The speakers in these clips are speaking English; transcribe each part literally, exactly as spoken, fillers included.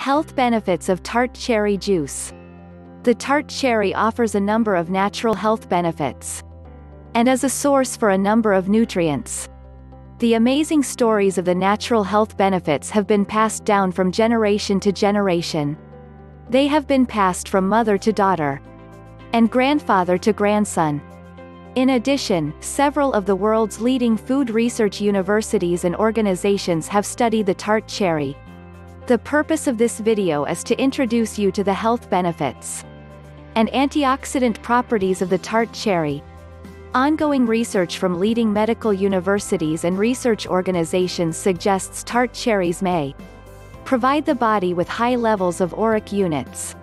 Health benefits of tart cherry juice. The tart cherry offers a number of natural health benefits, and as a source for a number of nutrients. The amazing stories of the natural health benefits have been passed down from generation to generation. They have been passed from mother to daughter, and grandfather to grandson. In addition, several of the world's leading food research universities and organizations have studied the tart cherry. The purpose of this video is to introduce you to the health benefits and antioxidant properties of the tart cherry. Ongoing research from leading medical universities and research organizations suggests tart cherries may provide the body with high levels of auric units,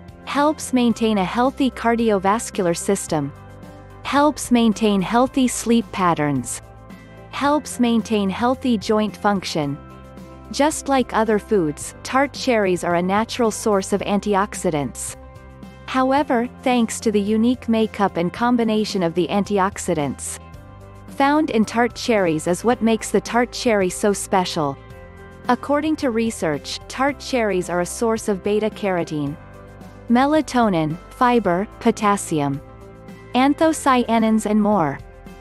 helps maintain a healthy cardiovascular system, helps maintain healthy sleep patterns, helps maintain healthy joint function. Just like other foods, tart cherries are a natural source of antioxidants. However, thanks to the unique makeup and combination of the antioxidants found in tart cherries is what makes the tart cherry so special. According to research, tart cherries are a source of beta-carotene, melatonin, fiber, potassium, anthocyanins and more.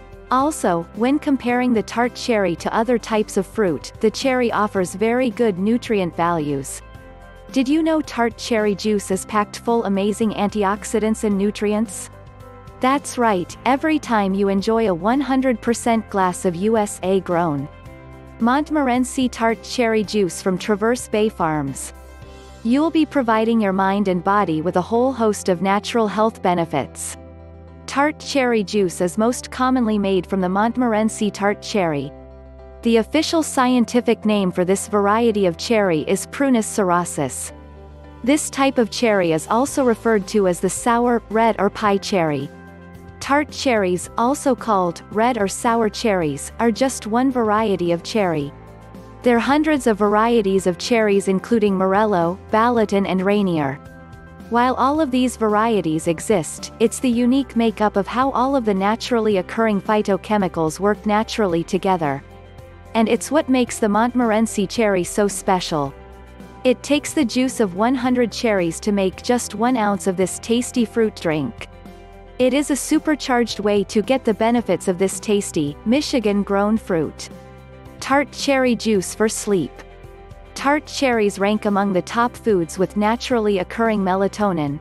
Also, when comparing the tart cherry to other types of fruit, the cherry offers very good nutrient values. Did you know tart cherry juice is packed full amazing antioxidants and nutrients? That's right, every time you enjoy a one hundred percent glass of U S A-grown Montmorency tart cherry juice from Traverse Bay Farms, you'll be providing your mind and body with a whole host of natural health benefits. Tart cherry juice is most commonly made from the Montmorency tart cherry. The official scientific name for this variety of cherry is Prunus cerasus. This type of cherry is also referred to as the sour, red or pie cherry. Tart cherries, also called red or sour cherries, are just one variety of cherry. There are hundreds of varieties of cherries including Morello, Balaton and Rainier. While all of these varieties exist, it's the unique makeup of how all of the naturally occurring phytochemicals work naturally together. And it's what makes the Montmorency cherry so special. It takes the juice of one hundred cherries to make just one ounce of this tasty fruit drink. It is a supercharged way to get the benefits of this tasty, Michigan-grown fruit. Tart cherry juice for sleep. Tart cherries rank among the top foods with naturally occurring melatonin.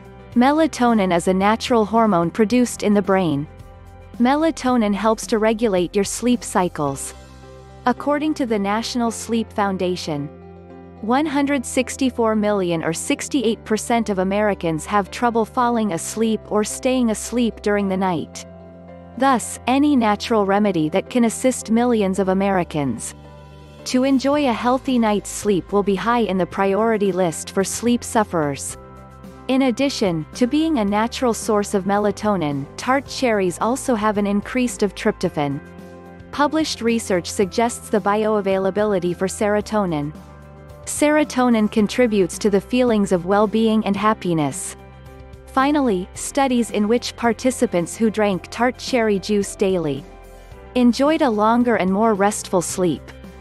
Melatonin is a natural hormone produced in the brain. Melatonin helps to regulate your sleep cycles. According to the National Sleep Foundation, one hundred sixty-four million or sixty-eight percent of Americans have trouble falling asleep or staying asleep during the night. Thus, any natural remedy that can assist millions of Americans to enjoy a healthy night's sleep will be high in the priority list for sleep sufferers. In addition to being a natural source of melatonin, tart cherries also have an increase of tryptophan. Published research suggests the bioavailability for serotonin. Serotonin contributes to the feelings of well-being and happiness. Finally, studies in which participants who drank tart cherry juice daily enjoyed a longer and more restful sleep.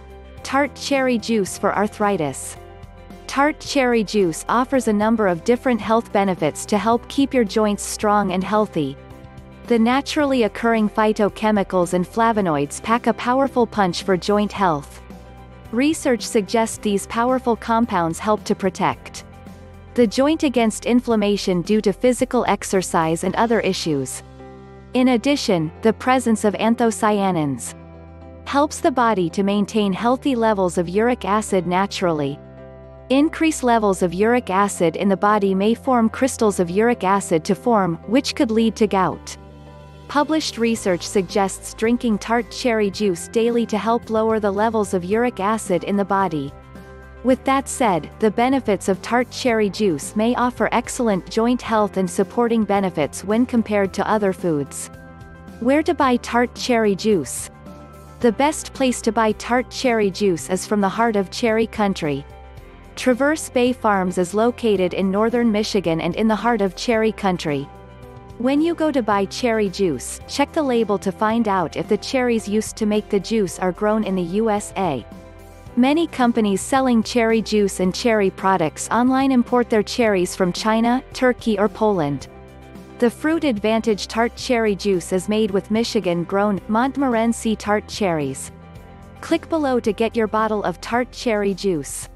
Tart cherry juice for arthritis. Tart cherry juice offers a number of different health benefits to help keep your joints strong and healthy. The naturally occurring phytochemicals and flavonoids pack a powerful punch for joint health. Research suggests these powerful compounds help to protect the joint against inflammation due to physical exercise and other issues. In addition, the presence of anthocyanins helps the body to maintain healthy levels of uric acid naturally. Increased levels of uric acid in the body may form crystals of uric acid to form, which could lead to gout. Published research suggests drinking tart cherry juice daily to help lower the levels of uric acid in the body. With that said, the benefits of tart cherry juice may offer excellent joint health and supporting benefits when compared to other foods. Where to buy tart cherry juice? The best place to buy tart cherry juice is from the heart of cherry country. Traverse Bay Farms is located in northern Michigan and in the heart of cherry country. When you go to buy cherry juice, check the label to find out if the cherries used to make the juice are grown in the U S A. Many companies selling cherry juice and cherry products online import their cherries from China, Turkey or Poland. The Fruit Advantage Tart cherry juice is made with Michigan-grown, Montmorency Tart cherries. Click below to get your bottle of Tart cherry juice.